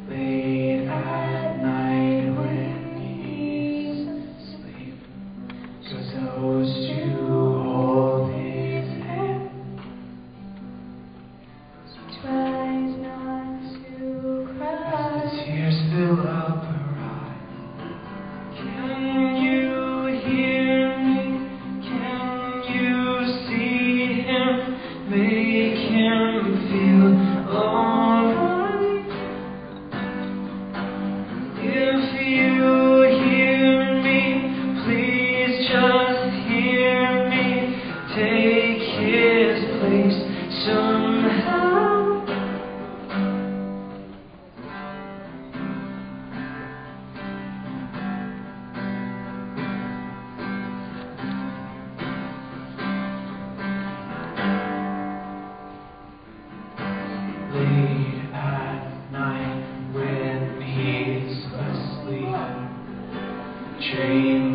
late at night when he's asleep, supposed to hold his hand. He tries not to cry as the tears fill up her eyes. Can you hear me? Can you see him? Make him feel alright. If you hear me, please just hear me. Take his place somehow. Late at night when he's asleep, dream